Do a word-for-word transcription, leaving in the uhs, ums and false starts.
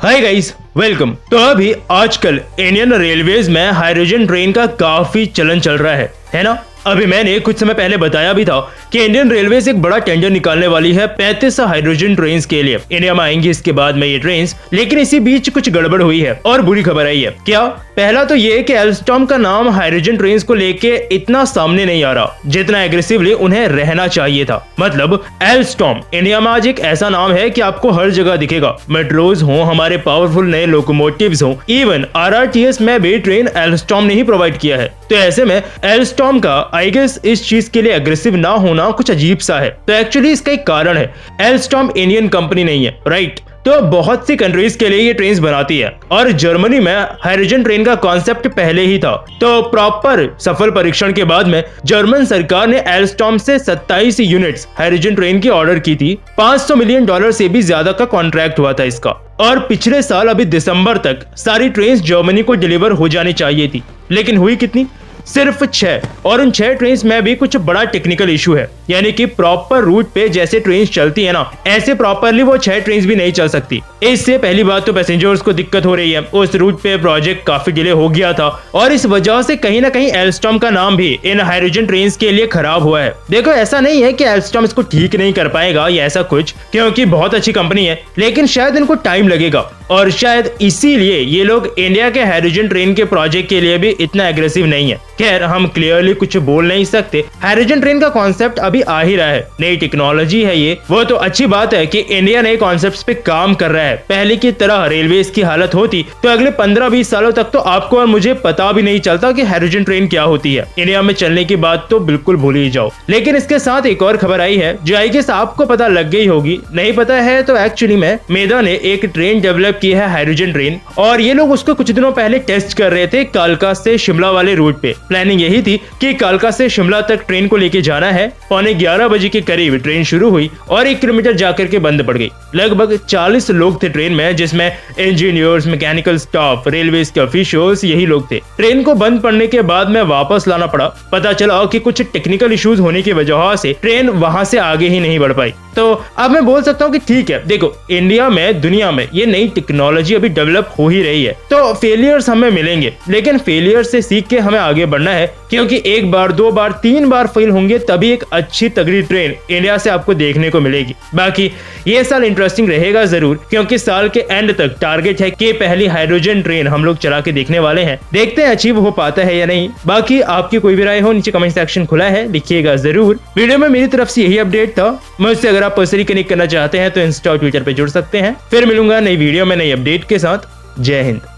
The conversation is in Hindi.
Hi guys, welcome. तो अभी आजकल इंडियन रेलवेज में हाइड्रोजन ट्रेन का काफी चलन चल रहा है है ना। अभी मैंने कुछ समय पहले बताया भी था कि इंडियन रेलवेज एक बड़ा टेंडर निकालने वाली है पैंतीस हाइड्रोजन ट्रेन्स के लिए। इंडिया में आएंगी इसके बाद में ये ट्रेन्स, लेकिन इसी बीच कुछ गड़बड़ हुई है और बुरी खबर आई है। क्या? पहला तो ये कि एल्स्टॉम का नाम हाइड्रोजन ट्रेन्स को लेके इतना सामने नहीं आ रहा जितना एग्रेसिवली उन्हें रहना चाहिए था। मतलब एल्स्टॉम इंडिया में आज एक ऐसा नाम है कि आपको हर जगह दिखेगा। मेट्रोज हो, हमारे पावरफुल नए लोकोमोटिव्स हो, इवन आरआरटीएस में भी ट्रेन एल्स्टॉम ने ही प्रोवाइड किया है। तो ऐसे में एल्स्टॉम का आई गेस इस चीज के लिए अग्रेसिव ना होना कुछ अजीब सा है। तो एक्चुअली इसका एक कारण है, एल्स्टॉम इंडियन कंपनी नहीं है, राइट। तो बहुत सी कंट्रीज के लिए ये ट्रेन्स बनाती है और जर्मनी में हाइड्रोजन ट्रेन का कॉन्सेप्ट पहले ही था। तो प्रॉपर सफल परीक्षण के बाद में जर्मन सरकार ने एल्स्टॉम से सत्ताईस यूनिट्स हाइड्रोजन ट्रेन की ऑर्डर की थी। पाँच सौ मिलियन डॉलर से भी ज्यादा का कॉन्ट्रैक्ट हुआ था इसका। और पिछले साल अभी दिसंबर तक सारी ट्रेन्स जर्मनी को डिलीवर हो जानी चाहिए थी, लेकिन हुई कितनी? सिर्फ छह। और उन छह ट्रेन्स में भी कुछ बड़ा टेक्निकल इशू है, यानी कि प्रॉपर रूट पे जैसे ट्रेन्स चलती है ना, ऐसे प्रॉपरली वो छह ट्रेन्स भी नहीं चल सकती। इससे पहली बात तो पैसेंजर्स को दिक्कत हो रही है। उस रूट पे प्रोजेक्ट काफी डिले हो गया था और इस वजह से कहीं ना कहीं एल्स्टॉम का नाम भी इन हाइड्रोजन ट्रेन्स के लिए खराब हुआ है। देखो, ऐसा नहीं है कि एल्स्टॉम इसको ठीक नहीं कर पाएगा या ऐसा कुछ, क्योंकि बहुत अच्छी कंपनी है, लेकिन शायद इनको टाइम लगेगा और शायद इसीलिए ये लोग इंडिया के हाइड्रोजन ट्रेन के प्रोजेक्ट के लिए भी इतना एग्रेसिव नहीं है। खैर, हम क्लियरली कुछ बोल नहीं सकते। हाइड्रोजन ट्रेन का कॉन्सेप्ट अभी आ ही रहा है, नई टेक्नोलॉजी है ये। वो तो अच्छी बात है कि इंडिया नए कॉन्सेप्ट्स पे काम कर रहा है। पहले की तरह रेलवेज की हालत होती तो अगले पंद्रह बीस सालों तक तो आपको और मुझे पता भी नहीं चलता कि हाइड्रोजन ट्रेन क्या होती है। इंडिया में चलने की बात तो बिल्कुल भूल ही जाओ। लेकिन इसके साथ एक और खबर आई है जो आई गेस आपको पता लग गई होगी। नहीं पता है तो एक्चुअली में मेदा ने एक ट्रेन डेवलप की है, हाइड्रोजन ट्रेन, और ये लोग उसको कुछ दिनों पहले टेस्ट कर रहे थे कालका से शिमला वाले रूट पे। प्लानिंग यही थी कि कालका से शिमला तक ट्रेन को लेके जाना है। पौने ग्यारह बजे के करीब ट्रेन शुरू हुई और एक किलोमीटर जाकर के बंद पड़ गई। लगभग चालीस लोग थे ट्रेन में, जिसमें इंजीनियर्स, मैकेनिकल स्टाफ, रेलवे के ऑफिशियल्स, यही लोग थे। ट्रेन को बंद पड़ने के बाद में वापस लाना पड़ा। पता चला कि कुछ टेक्निकल इश्यूज होने की वजह से ट्रेन वहां से आगे ही नहीं बढ़ पाई। तो अब मैं बोल सकता हूँ कि ठीक है, देखो, इंडिया में, दुनिया में ये नई टेक्नोलॉजी अभी डेवलप हो ही रही है, तो फेलियर्स हमें मिलेंगे, लेकिन फेलियर से सीख के हमें आगे बढ़ना है, क्योंकि एक बार, दो बार, तीन बार फेल होंगे तभी एक अच्छी तगड़ी ट्रेन इंडिया से आपको देखने को मिलेगी। बाकी ये साल इंटरेस्टिंग रहेगा जरूर, क्योंकि साल के एंड तक टारगेट है कि पहली हाइड्रोजन ट्रेन हम लोग चला के देखने वाले हैं। देखते हैं अचीव हो पाता है या नहीं। बाकी आपकी कोई भी राय हो, नीचे कमेंट सेक्शन खुला है, लिखिएगा जरूर। वीडियो में मेरी तरफ से यही अपडेट था। मुझसे अगर आप पर्सनली कनेक्ट करना चाहते हैं तो इंस्टा और ट्विटर पे जुड़ सकते हैं। फिर मिलूंगा नई वीडियो में नई अपडेट के साथ। जय हिंद।